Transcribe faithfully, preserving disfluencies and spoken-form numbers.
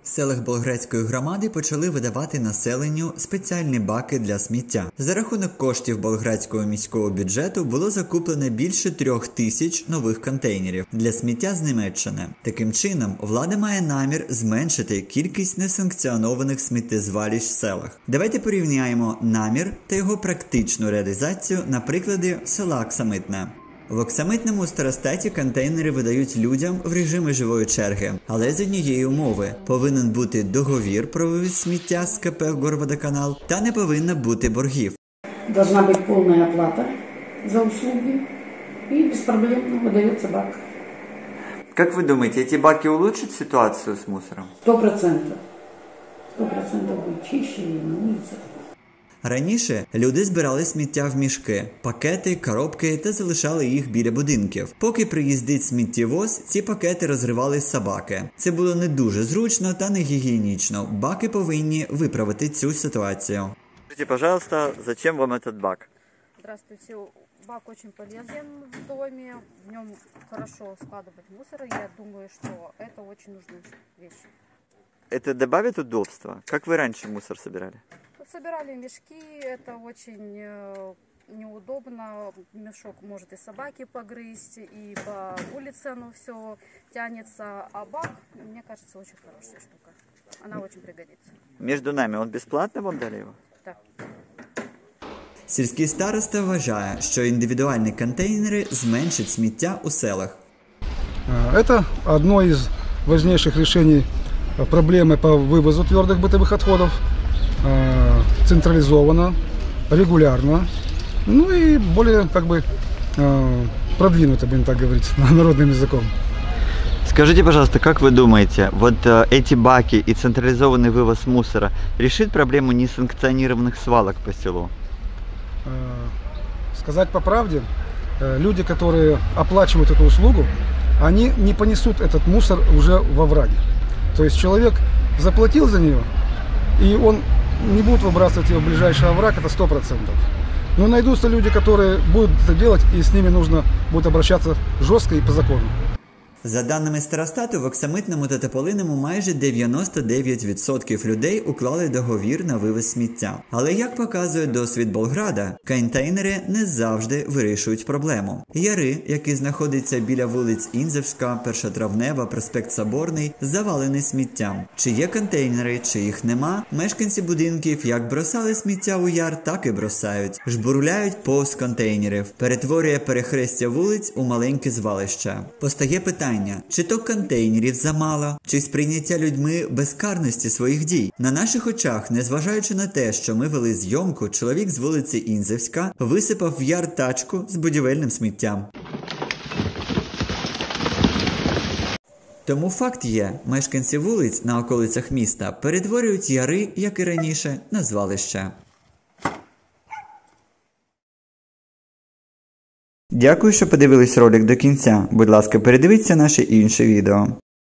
В селах Болградської громади почали видавати населенню спеціальні баки для сміття. За рахунок коштів Болградського міського бюджету було закуплено більше трьох тисяч нових контейнерів для сміття з Німеччини. Таким чином, влада має намір зменшити кількість несанкціонованих сміттєзвалищ в селах. Давайте порівняємо намір та його практичну реалізацію на прикладі села Оксамитне. В Оксамитному старостаті контейнери видають людям в режимі живої черги, але з однієї умови – повинен бути договір про вивіз сміття з КП «Горводоканал» та не повинно бути боргів. Должна бути повна оплата за услуги і безпроблемно видається бак. Как вы думаете, эти баки улучшат ситуацию с мусором? Сто процентов. Сто процентов будет чище и на улице. Раніше люди збирали сміття в мішки, пакети, коробки та залишали їх біля будинків. Поки приїздить сміттєвоз, ці пакети розривали собаки. Це було не дуже зручно та не гігієнічно. Баки повинні виправити цю ситуацію. Скажіть, пожалуйста, зачем вам этот бак? Здравствуйте. Бак очень полезен в доме, в нем хорошо складывать мусор. Я думаю, что это очень нужная вещь. Это добавит удобства? Как вы раньше мусор собирали? Собирали мешки, это очень неудобно. Мешок может и собаки погрызть, и по улице оно все тянется. А бак, мне кажется, очень хорошая штука. Она очень пригодится. Между нами, он бесплатно вам дали его? Да. Сільський староста вважає, що індивідуальні контейнери зменшать сміття у селах. Это одно из важнейших решений проблемы по вывозу твердых бытовых отходов. Централизованно, регулярно, ну и более как бы продвинуто, будем так говорить, народным языком. Скажите, пожалуйста, как вы думаете, вот эти баки и централизованный вывоз мусора решит проблему несанкционированных свалок по селу? Сказать по правде, люди, которые оплачивают эту услугу, они не понесут этот мусор уже во враге. То есть человек заплатил за нее, и он не будут выбрасывать ее в ближайший овраг, это сто процентов. Но найдутся люди, которые будут это делать, и с ними нужно будет обращаться жестко и по закону. За даними старостату, в Оксамитному та Тополинному майже дев'яносто дев'ять відсотків людей уклали договір на вивіз сміття. Але, як показує досвід Болграда, контейнери не завжди вирішують проблему. Яри, які знаходяться біля вулиць Інзевська, Першотравнева, проспект Соборний, завалені сміттям. Чи є контейнери, чи їх нема, мешканці будинків як бросали сміття у яр, так і бросають. Жбурляють повз контейнерів, перетворює перехрестя вулиць у маленьке звалище. Постає питання, чи то контейнерів замало, чи сприйняття людьми безкарності своїх дій. На наших очах, незважаючи на те, що ми вели зйомку, чоловік з вулиці Інзевська висипав в яр тачку з будівельним сміттям. Тому факт є, мешканці вулиць на околицях міста перетворюють яри, як і раніше, на звалище. Дякую, що подивились ролик до кінця. Будь ласка, передивіться наші інші відео.